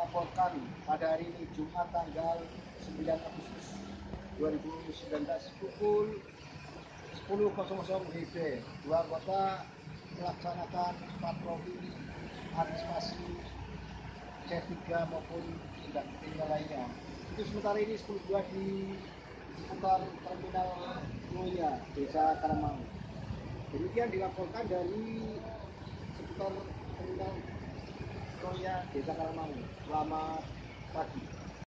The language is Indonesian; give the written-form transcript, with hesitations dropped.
melaporkan pada hari ini Jumat tanggal 9 Agustus 2019 pukul 10.00 WIB. Dua anggota melaksanakan patroli antisipasi C3 maupun tindak kriminal lainnya. Untuk sementara ini 10.2 di seputar terminal Loya, Desa Karangmangu. Demikian dilaporkan dari seputar terminal Loya, Desa Karangmangu. Selamat pagi.